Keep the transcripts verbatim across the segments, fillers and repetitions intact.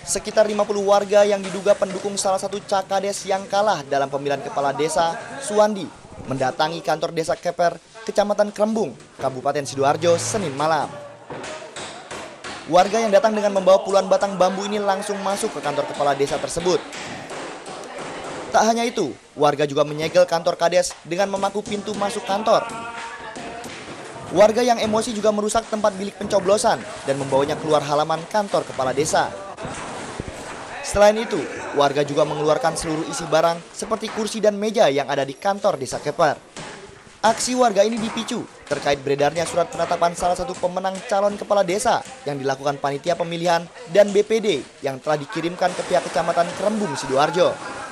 Sekitar lima puluh warga yang diduga pendukung salah satu Cakades yang kalah dalam pemilihan kepala desa, Suwandi, mendatangi kantor desa Keper, Kecamatan Krembung, Kabupaten Sidoarjo, Senin malam. Warga yang datang dengan membawa puluhan batang bambu ini langsung masuk ke kantor kepala desa tersebut. Tak hanya itu, warga juga menyegel kantor Kades dengan memaku pintu masuk kantor. Warga yang emosi juga merusak tempat bilik pencoblosan dan membawanya keluar halaman kantor kepala desa. Selain itu, warga juga mengeluarkan seluruh isi barang seperti kursi dan meja yang ada di kantor desa Keper. Aksi warga ini dipicu terkait beredarnya surat penetapan salah satu pemenang calon kepala desa yang dilakukan panitia pemilihan dan B P D yang telah dikirimkan ke pihak Kecamatan Krembung, Sidoarjo.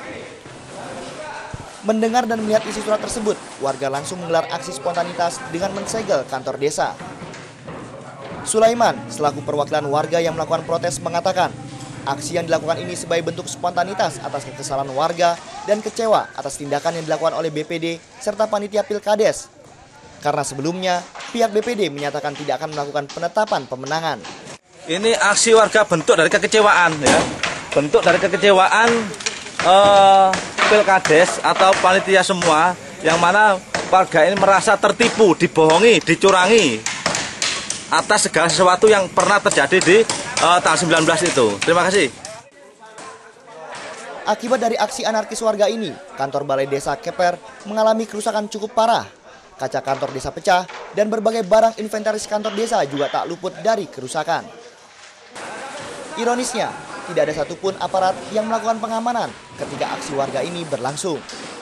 Mendengar dan melihat isi surat tersebut, warga langsung menggelar aksi spontanitas dengan mensegel kantor desa. Sulaiman, selaku perwakilan warga yang melakukan protes, mengatakan aksi yang dilakukan ini sebagai bentuk spontanitas atas kekesalan warga dan kecewa atas tindakan yang dilakukan oleh B P D serta panitia Pilkades. Karena sebelumnya, pihak B P D menyatakan tidak akan melakukan penetapan pemenangan. Ini aksi warga bentuk dari kekecewaan, ya. Bentuk dari kekecewaan eh, Pilkades atau panitia semua, yang mana warga ini merasa tertipu, dibohongi, dicurangi atas segala sesuatu yang pernah terjadi di uh, tahun sembilan belas itu. Terima kasih. Akibat dari aksi anarkis warga ini, kantor Balai Desa Keper mengalami kerusakan cukup parah. Kaca kantor desa pecah dan berbagai barang inventaris kantor desa juga tak luput dari kerusakan. Ironisnya, tidak ada satupun aparat yang melakukan pengamanan ketika aksi warga ini berlangsung.